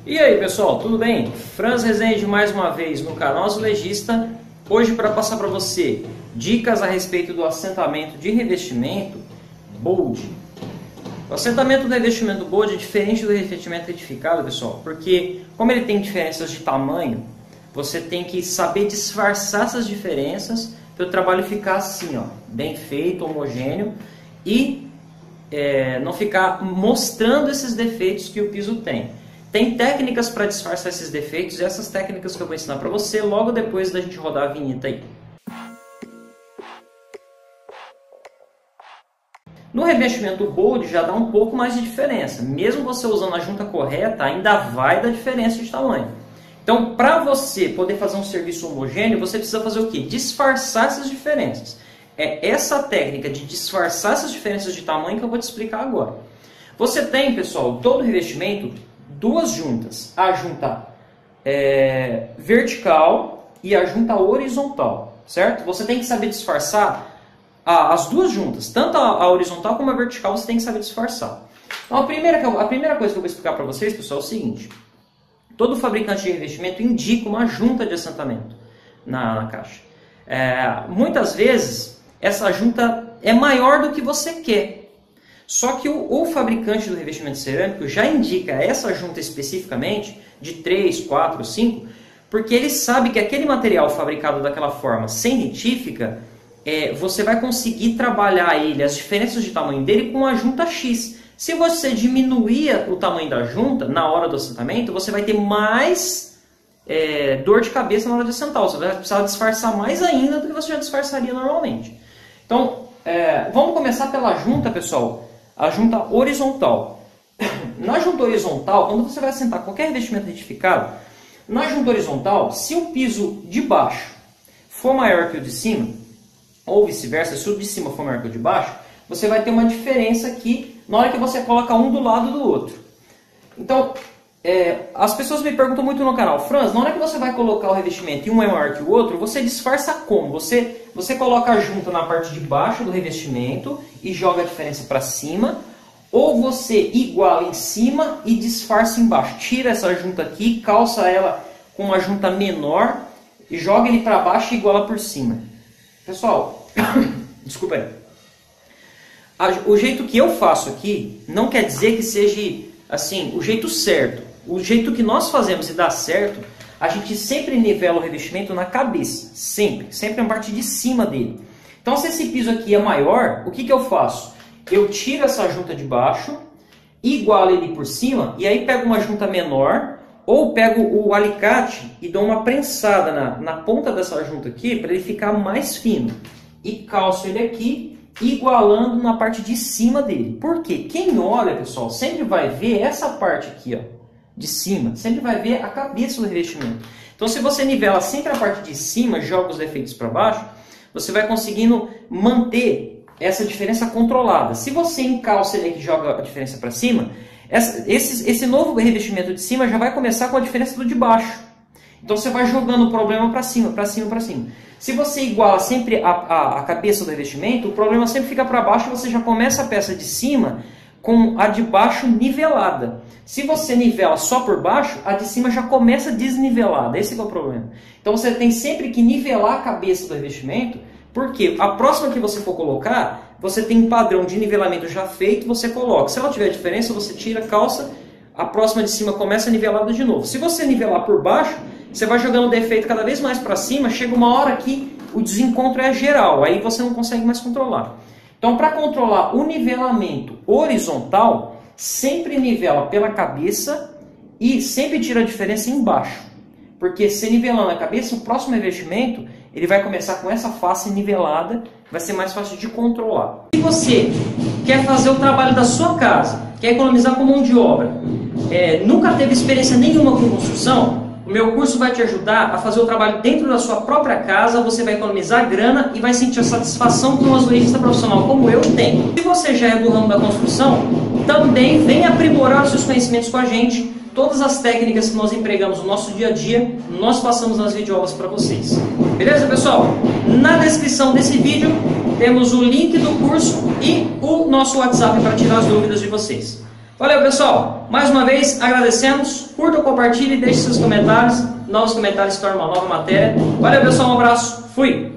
E aí pessoal, tudo bem? Franz Rezende mais uma vez no canal Azulejista, hoje para passar para você dicas a respeito do assentamento de revestimento Bold. O assentamento do revestimento Bold é diferente do revestimento retificado, pessoal, porque como ele tem diferenças de tamanho, você tem que saber disfarçar essas diferenças para o trabalho ficar assim, ó, bem feito, homogêneo e não ficar mostrando esses defeitos que o piso tem. Tem técnicas para disfarçar esses defeitos e essas técnicas que eu vou ensinar para você logo depois da gente rodar a vinheta aí. No revestimento Bold já dá um pouco mais de diferença. Mesmo você usando a junta correta, ainda vai dar diferença de tamanho. Então, para você poder fazer um serviço homogêneo, você precisa fazer o quê? Disfarçar essas diferenças. É essa técnica de disfarçar essas diferenças de tamanho que eu vou te explicar agora. Você tem, pessoal, todo revestimento, duas juntas, a junta vertical e a junta horizontal, certo? Você tem que saber disfarçar as duas juntas, tanto a horizontal como a vertical você tem que saber disfarçar. Então, a primeira coisa que eu vou explicar para vocês, pessoal, é o seguinte. Todo fabricante de revestimento indica uma junta de assentamento na caixa. Muitas vezes, essa junta é maior do que você quer. Só que o fabricante do revestimento cerâmico já indica essa junta especificamente, de 3, 4, 5, porque ele sabe que aquele material fabricado daquela forma, sem retífica, você vai conseguir trabalhar ele, as diferenças de tamanho dele, com a junta X. Se você diminuir o tamanho da junta na hora do assentamento, você vai ter mais dor de cabeça na hora de assentar. Você vai precisar disfarçar mais ainda do que você já disfarçaria normalmente. Então, vamos começar pela junta, pessoal. A junta horizontal. Na junta horizontal, quando você vai assentar qualquer revestimento retificado, na junta horizontal, se o piso de baixo for maior que o de cima, ou vice-versa, se o de cima for maior que o de baixo, você vai ter uma diferença aqui na hora que você coloca um do lado do outro. Então, as pessoas me perguntam muito no canal, Franz, na hora que você vai colocar o revestimento e um é maior que o outro, você disfarça como? Você coloca a junta na parte de baixo do revestimento e joga a diferença para cima, ou você iguala em cima e disfarça embaixo. Tira essa junta aqui, calça ela com uma junta menor e joga ele para baixo e iguala por cima. Pessoal, desculpa aí. O jeito que eu faço aqui não quer dizer que seja assim, o jeito certo. O jeito que nós fazemos e dá certo, a gente sempre nivela o revestimento na cabeça. Sempre na parte de cima dele. Então, se esse piso aqui é maior, o que eu faço? Eu tiro essa junta de baixo, igualo ele por cima, e aí pego uma junta menor, ou pego o alicate e dou uma prensada na ponta dessa junta aqui, para ele ficar mais fino. E calço ele aqui, igualando na parte de cima dele. Por quê? Quem olha, pessoal, sempre vai ver essa parte aqui, ó, de cima. Sempre vai ver a cabeça do revestimento. Então, se você nivela sempre a parte de cima, joga os defeitos para baixo, você vai conseguindo manter essa diferença controlada. Se você encalça ele aqui e joga a diferença para cima, esse novo revestimento de cima já vai começar com a diferença do de baixo. Então, você vai jogando o problema para cima, para cima, para cima. Se você iguala sempre a cabeça do revestimento, o problema sempre fica para baixo e você já começa a peça de cima com a de baixo nivelada. Se você nivela só por baixo, a de cima já começa desnivelada. Esse é o problema. Então você tem sempre que nivelar a cabeça do revestimento, porque a próxima que você for colocar, você tem um padrão de nivelamento já feito, você coloca. Se ela tiver diferença, você tira, calça, a próxima de cima começa nivelada de novo. Se você nivelar por baixo, você vai jogando o defeito cada vez mais para cima, chega uma hora que o desencontro é geral, aí você não consegue mais controlar. Então, para controlar o nivelamento horizontal, sempre nivela pela cabeça e sempre tira a diferença embaixo. Porque se nivelando a cabeça, o próximo revestimento ele vai começar com essa face nivelada, vai ser mais fácil de controlar. Se você quer fazer o trabalho da sua casa, quer economizar com mão de obra, nunca teve experiência nenhuma com construção, o meu curso vai te ajudar a fazer o trabalho dentro da sua própria casa, você vai economizar grana e vai sentir a satisfação que um azulejista profissional como eu tenho. Se você já é do ramo da construção, também vem aprimorar os seus conhecimentos com a gente. Todas as técnicas que nós empregamos no nosso dia a dia, nós passamos nas videoaulas para vocês. Beleza, pessoal? Na descrição desse vídeo temos o link do curso e o nosso WhatsApp para tirar as dúvidas de vocês. Valeu, pessoal! Mais uma vez, agradecemos. Curta, compartilhe, deixe seus comentários. Novos comentários se tornam uma nova matéria. Valeu, pessoal! Um abraço. Fui!